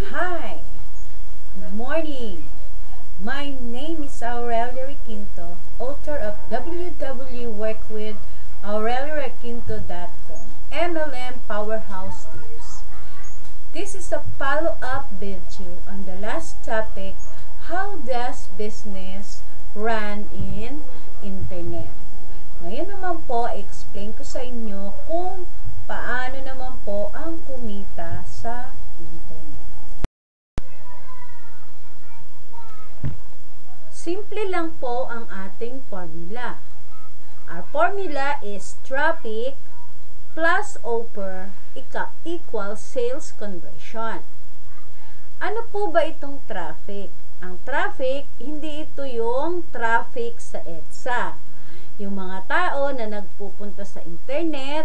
Hi, good morning. My name is Aurelio Requinto, author of www.workwithaureliorequinto.com MLM Powerhouse Tips. This is a follow-up video on the last topic, how does business run in internet? Ngayon naman po, explain ko sa inyo kung paano naman po ang kumita sa internet. Simple lang po ang ating formula. Our formula is traffic plus offer equals sales conversion. Ano po ba itong traffic? Ang traffic, hindi ito yung traffic sa EDSA. Yung mga tao na nagpupunta sa internet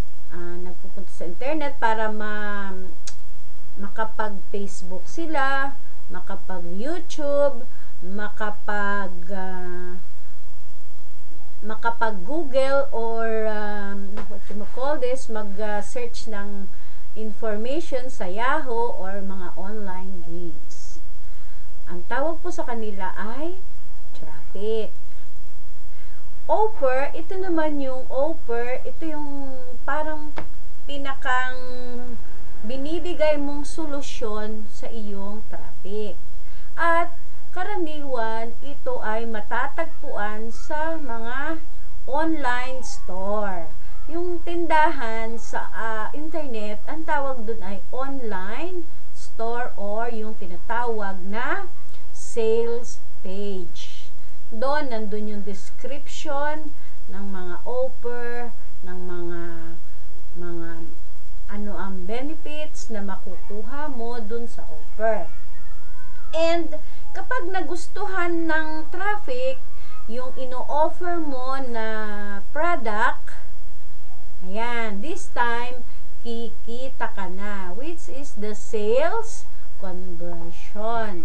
para makapag-Facebook sila, makapag-YouTube, makapag-Google or what you call this, mag-search ng information sa Yahoo or mga online games. Ang tawag po sa kanila ay traffic. Offer, ito naman yung offer, ito yung parang pinakang binibigay mong solusyon sa iyong traffic. At karaniwan, ito ay matatagpuan sa mga online store. Yung tindahan sa internet, ang tawag dun ay online store or yung tinatawag na sales page. Doon, nandun yung description ng mga offer, ng mga ano ang benefits na makukuha mo dun sa offer. And kapag nagustuhan ng traffic yung ino-offer mo na product, ayan, this time kikita ka na, which is the sales conversion.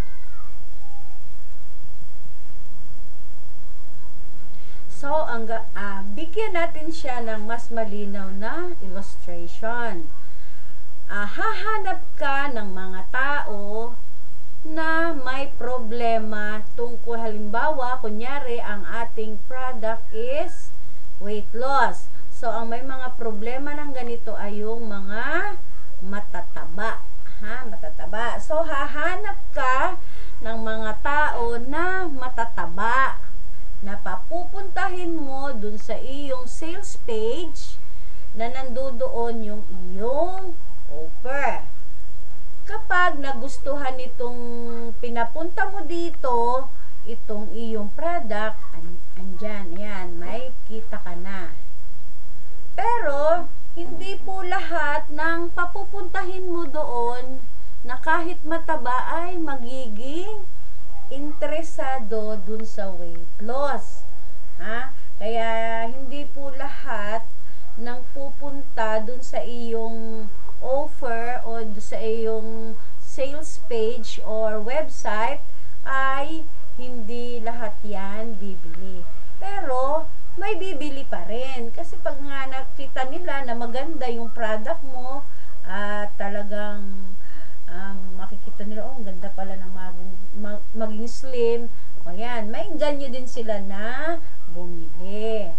So, bigyan natin siya ng mas malinaw na illustration. Hahanap ka ng mga tao na may problema tungkol, halimbawa, kunyari, ang ating product is weight loss. So, ang may mga problema ng ganito ay yung mga matataba. Matataba. So, hahanap ka ng mga tao na matataba na papupuntahin mo dun sa iyong sales page na nandoon yung iyong offer. Kapag nagustuhan itong pinapunta mo dito, itong iyong product, andyan, ayan, may kita ka na. Pero, hindi po lahat ng papupuntahin mo doon na kahit mataba ay magiging interesado dun sa weight loss. Kaya, hindi po lahat ng pupunta dun sa iyong offer o sa iyong sales page or website ay hindi lahat yan bibili. Pero, may bibili pa rin. Kasi pag nga nakita nila na maganda yung product mo at talagang makikita nila, ang ganda pala ng maging slim. O yan, may ganyo din sila na bumili.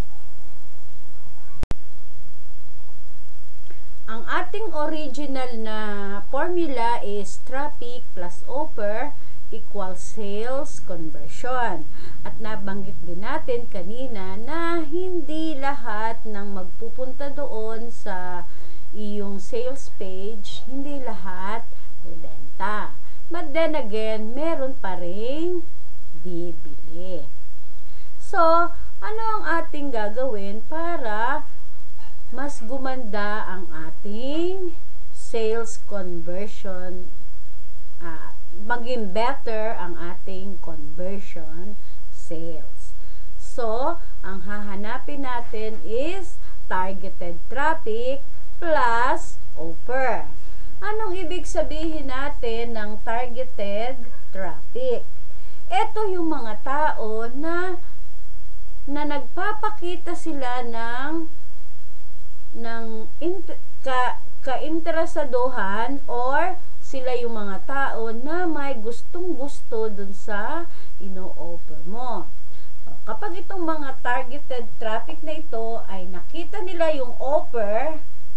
Ang ating original na formula is traffic plus offer equals sales conversion. At nabanggit din natin kanina na hindi lahat ng magpupunta doon sa iyong sales page, hindi lahat bibenta. But then again, meron pa ring bibili. So, ano ang ating gagawin para mas gumanda ang ating sales conversion, maging better ang ating conversion sales? So, ang hahanapin natin is targeted traffic plus offer. Anong ibig sabihin natin ng targeted traffic? Ito yung mga tao na nagpapakita sila ng kainteresaduhan or sila yung mga tao na may gustong-gusto dun sa ino-offer mo. Kapag itong mga targeted traffic na ito ay nakita nila yung offer,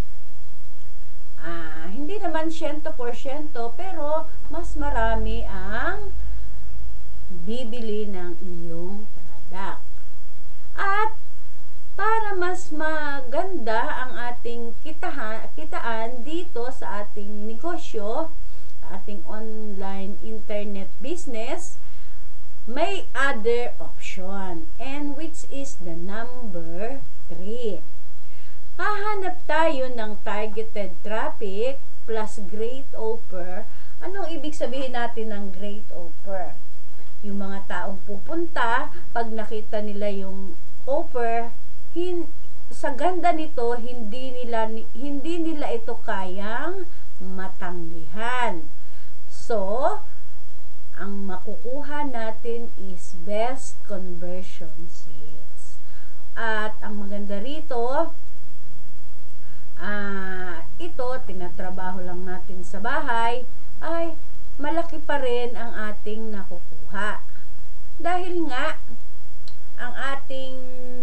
hindi naman 100%, pero mas marami ang bibili ng iyong product. At para mas maganda ang ating kitaan dito sa ating negosyo, ating online internet business, may other option, and which is the number 3. Hahanap tayo ng targeted traffic plus great offer. Anong ibig sabihin natin ng great offer? Yung mga taong pupunta, pag nakita nila yung offer, sa ganda nito, hindi nila ito kayang matanggihan. So, ang makukuha natin is best conversion sales. At ang maganda rito, ito, tinatrabaho lang natin sa bahay, ay malaki pa rin ang ating nakukuha. Dahil nga, ang ating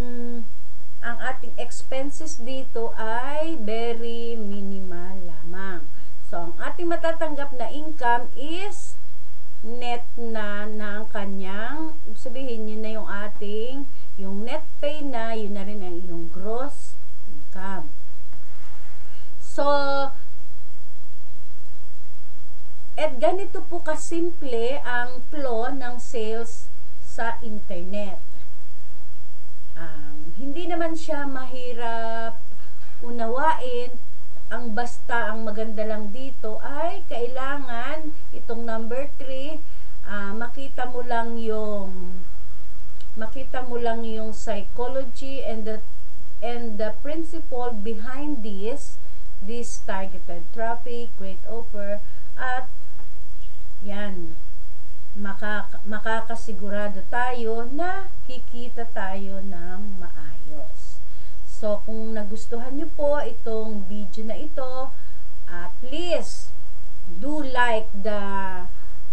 expenses dito ay very minimal lamang. So, ang ating matatanggap na income is net na ng kanyang, sabihin yun na yung net pay na, yun na rin ang iyong gross income. So, at ganito po kasimple ang flow ng sales sa internet. Hindi naman siya mahirap unawain. Ang maganda lang dito ay kailangan itong number 3, makita mo lang yung psychology and the principle behind this targeted traffic, great offer, at yan, makakasigurado tayo na kikita tayo ng maayos. So, kung nagustuhan nyo po itong video na ito, please do like the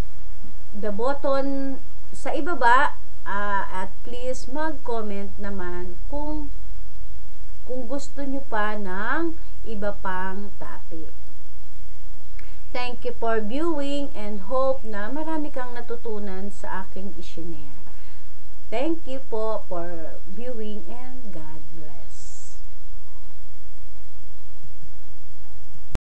button sa ibaba, at please mag-comment naman kung gusto nyo pa ng iba pang topic. Thank you for viewing and hope na marami kang natutunan sa aking isinare. Thank you po for viewing and